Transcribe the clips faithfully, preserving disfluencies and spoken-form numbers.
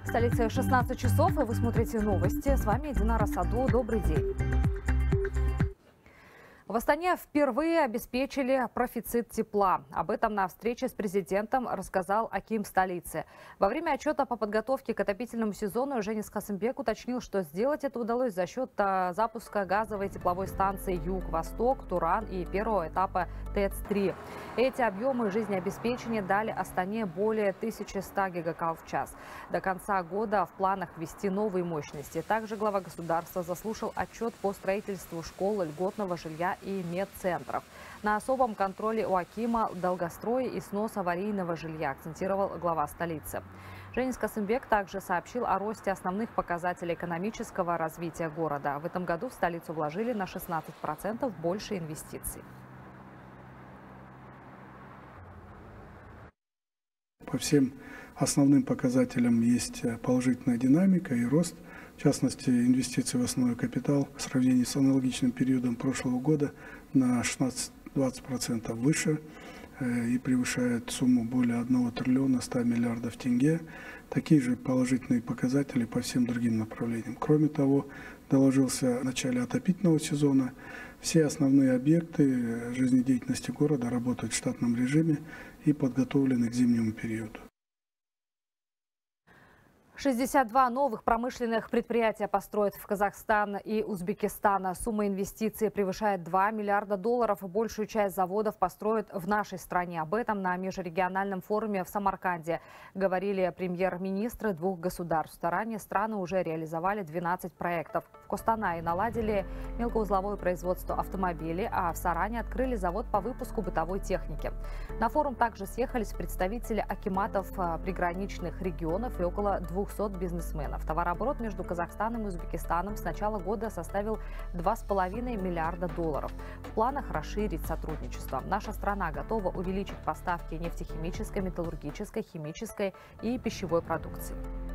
В столице шестнадцать часов, и вы смотрите новости. С вами Динара Саду. Добрый день. В Астане впервые обеспечили профицит тепла. Об этом на встрече с президентом рассказал аким столицы. Во время отчета по подготовке к отопительному сезону Женис Касымбек уточнил, что сделать это удалось за счет запуска газовой тепловой станции Юг-Восток, Туран и первого этапа ТЭЦ-три. Эти объемы жизнеобеспечения дали Астане более тысячи ста гигакал в час. До конца года в планах ввести новые мощности. Также глава государства заслушал отчет по строительству школ, льготного жилья и медцентров. На особом контроле у акима долгострой и снос аварийного жилья, акцентировал глава столицы. Женис Касымбек также сообщил о росте основных показателей экономического развития города. В этом году в столицу вложили на шестнадцать процентов больше инвестиций. По всем основным показателям есть положительная динамика и рост. В частности, инвестиции в основной капитал в сравнении с аналогичным периодом прошлого года на шестнадцать-двадцать процентов выше и превышает сумму более одного триллиона ста миллиардов тенге. Такие же положительные показатели по всем другим направлениям. Кроме того, доложился в начале отопительного сезона. Все основные объекты жизнедеятельности города работают в штатном режиме и подготовлены к зимнему периоду. шестьдесят два новых промышленных предприятия построят в Казахстан и Узбекистан. Сумма инвестиций превышает два миллиарда долларов. Большую часть заводов построят в нашей стране. Об этом на межрегиональном форуме в Самарканде говорили премьер-министры двух государств. Ранее страны уже реализовали двенадцать проектов. В Костанае наладили мелкоузловое производство автомобилей, а в Саране открыли завод по выпуску бытовой техники. На форум также съехались представители акиматов приграничных регионов и около двухсот бизнесменов. Товарооборот между Казахстаном и Узбекистаном с начала года составил два с половиной миллиарда долларов. В планах расширить сотрудничество. Наша страна готова увеличить поставки нефтехимической, металлургической, химической и пищевой продукции.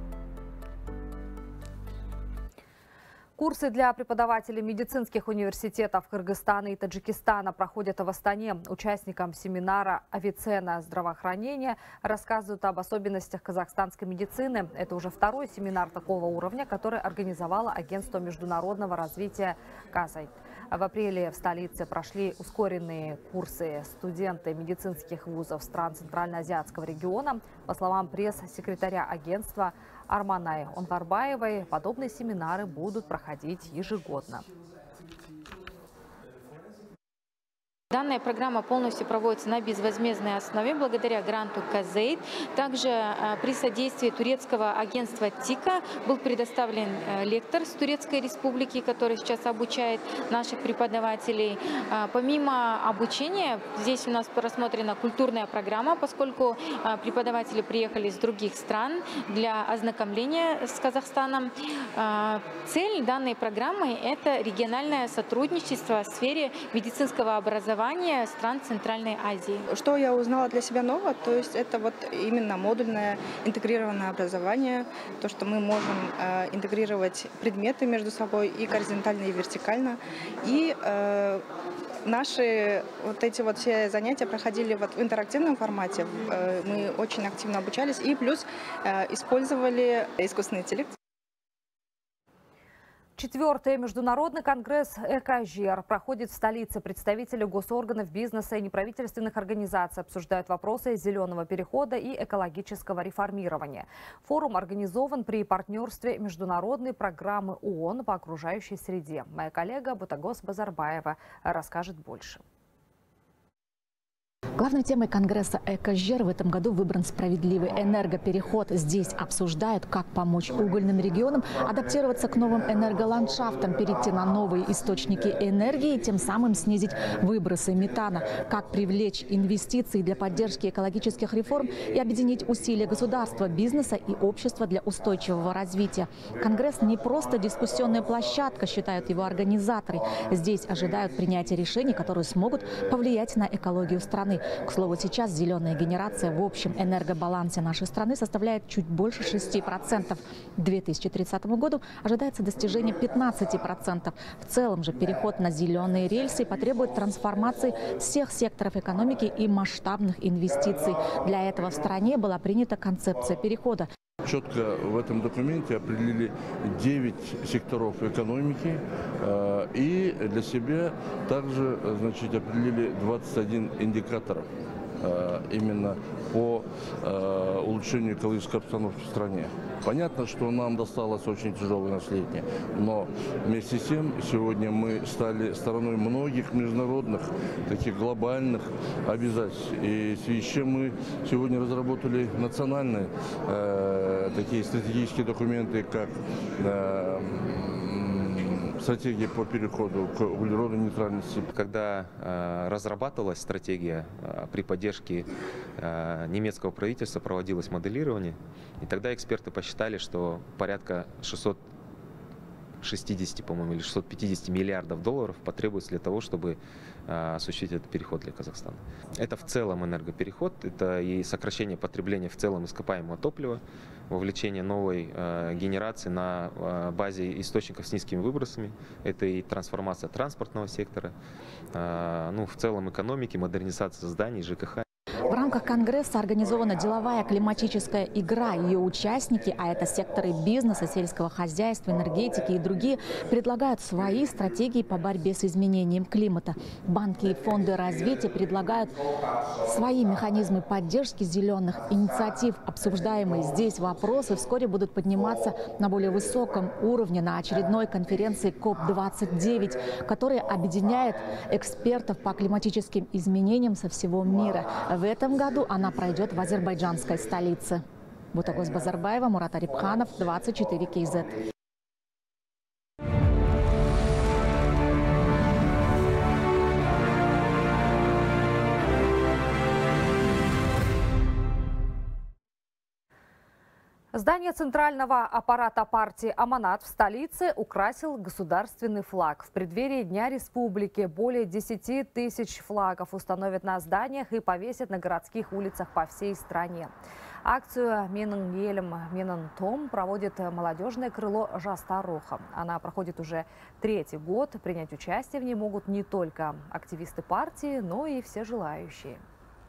Курсы для преподавателей медицинских университетов Кыргызстана и Таджикистана проходят в Астане. Участникам семинара «Авиценна. Здравоохранение» рассказывают об особенностях казахстанской медицины. Это уже второй семинар такого уровня, который организовало Агентство международного развития «Казайт». В апреле в столице прошли ускоренные курсы студенты медицинских вузов стран Центральноазиатского региона. По словам пресс-секретаря агентства Арманай Онварбаевой, подобные семинары будут проходить ежегодно. Данная программа полностью проводится на безвозмездной основе благодаря гранту Казейт. Также при содействии турецкого агентства ТИКа был предоставлен лектор с Турецкой Республики, который сейчас обучает наших преподавателей. Помимо обучения, здесь у нас рассмотрена культурная программа, поскольку преподаватели приехали из других стран для ознакомления с Казахстаном. Цель данной программы – это региональное сотрудничество в сфере медицинского образования стран Центральной Азии. Что я узнала для себя нового, то есть это вот именно модульное интегрированное образование, то, что мы можем э, интегрировать предметы между собой и горизонтально, и вертикально. И э, наши вот эти вот все занятия проходили вот в интерактивном формате. Э, мы очень активно обучались и плюс э, использовали искусственный интеллект. Четвертый международный конгресс «Экожер» проходит в столице. Представители госорганов, бизнеса и неправительственных организаций обсуждают вопросы зеленого перехода и экологического реформирования. Форум организован при партнерстве международной программы ООН по окружающей среде. Моя коллега Бутагос Базарбаева расскажет больше. Главной темой конгресса «Экожер» в этом году выбран справедливый энергопереход. Здесь обсуждают, как помочь угольным регионам адаптироваться к новым энерголандшафтам, перейти на новые источники энергии и тем самым снизить выбросы метана, как привлечь инвестиции для поддержки экологических реформ и объединить усилия государства, бизнеса и общества для устойчивого развития. Конгресс не просто дискуссионная площадка, считают его организаторы. Здесь ожидают принятия решений, которые смогут повлиять на экологию страны. К слову, сейчас зеленая генерация в общем энергобалансе нашей страны составляет чуть больше шести процентов. К две тысячи тридцатому году ожидается достижение пятнадцати процентов. В целом же переход на зеленые рельсы потребует трансформации всех секторов экономики и масштабных инвестиций. Для этого в стране была принята концепция перехода. четко в этом документе определили девять секторов экономики и для себя также, значит, определили двадцать один индикатора именно по улучшению экологической обстановки в стране. Понятно, что нам досталось очень тяжелое наследие, но вместе с тем сегодня мы стали стороной многих международных, таких глобальных обязательств. И в связи с чем мы сегодня разработали национальные э, такие стратегические документы, как э, стратегия по переходу к углеродной нейтральности. Когда э, разрабатывалась стратегия э, при поддержке э, немецкого правительства, проводилось моделирование, и тогда эксперты посчитали, что порядка шестисот шестидесяти, по-моему, или шестисот пятидесяти миллиардов долларов потребуется для того, чтобы э, осуществить этот переход для Казахстана. Это в целом энергопереход, это и сокращение потребления в целом ископаемого топлива, вовлечение новой э, генерации на э, базе источников с низкими выбросами, это и трансформация транспортного сектора, э, ну, в целом экономики, модернизация зданий, ЖКХ. В рамках Конгресса организована деловая климатическая игра. Ее участники, а это секторы бизнеса, сельского хозяйства, энергетики и другие, предлагают свои стратегии по борьбе с изменением климата. Банки и фонды развития предлагают свои механизмы поддержки зеленых инициатив. Обсуждаемые здесь вопросы вскоре будут подниматься на более высоком уровне на очередной конференции коп двадцать девять, которая объединяет экспертов по климатическим изменениям со всего мира. В этом году она пройдет в азербайджанской столице. Бутагоз Базарбаева, Мурат Арипханов, двадцать четыре кей зет. Здание центрального аппарата партии «Аманат» в столице украсил государственный флаг. В преддверии Дня Республики более десяти тысяч флагов установят на зданиях и повесят на городских улицах по всей стране. Акцию «Менің елім, менің том» проводит молодежное крыло «Жастар-Рухом». Она проходит уже третий год. Принять участие в ней могут не только активисты партии, но и все желающие.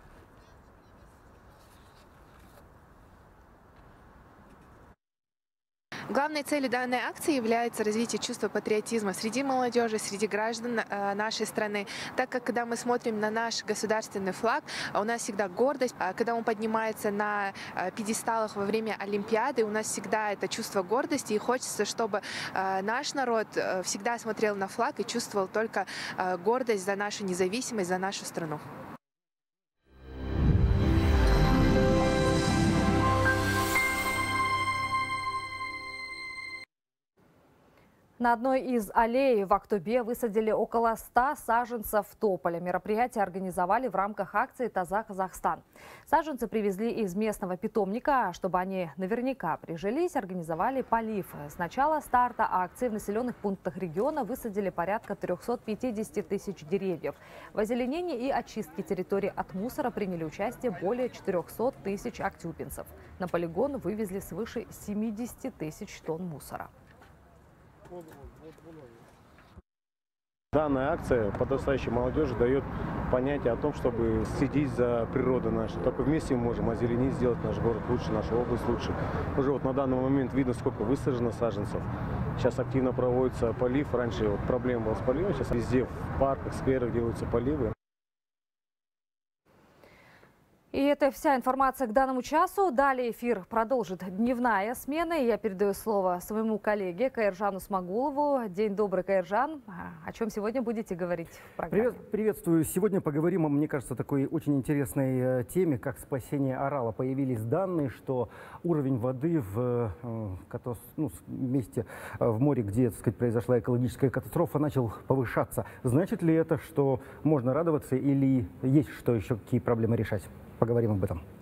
Главной целью данной акции является развитие чувства патриотизма среди молодежи, среди граждан э, нашей страны. Так как когда мы смотрим на наш государственный флаг, у нас всегда гордость. Когда он поднимается на э, пьедесталах во время Олимпиады, у нас всегда это чувство гордости. И хочется, чтобы э, наш народ э, всегда смотрел на флаг и чувствовал только э, гордость за нашу независимость, за нашу страну. На одной из аллей в Актобе высадили около ста саженцев тополя. Мероприятие организовали в рамках акции «Таза Казахстан». Саженцы привезли из местного питомника. Чтобы они наверняка прижились, организовали полив. С начала старта акции в населенных пунктах региона высадили порядка трёхсот пятидесяти тысяч деревьев. В озеленении и очистке территории от мусора приняли участие более четырёхсот тысяч актюбинцев. На полигон вывезли свыше семидесяти тысяч тонн мусора. Данная акция подрастающей молодежи дает понятие о том, чтобы следить за природой нашей. Только вместе мы можем озеленить, сделать наш город лучше, нашу область лучше. Уже вот на данный момент видно, сколько высажено саженцев. Сейчас активно проводится полив. Раньше вот проблема была с поливом, сейчас везде в парках, скверах делаются поливы. И это вся информация к данному часу. Далее эфир продолжит дневная смена. И я передаю слово своему коллеге Каиржану Смагулову. День добрый, Каиржан. О чем сегодня будете говорить в программе? Привет, приветствую. Сегодня поговорим о, мне кажется, такой очень интересной теме, как спасение Арала. Появились данные, что уровень воды в ну, месте в море, где, так сказать, произошла экологическая катастрофа, начал повышаться. Значит ли это, что можно радоваться или есть что еще, какие проблемы решать? Поговорим об этом.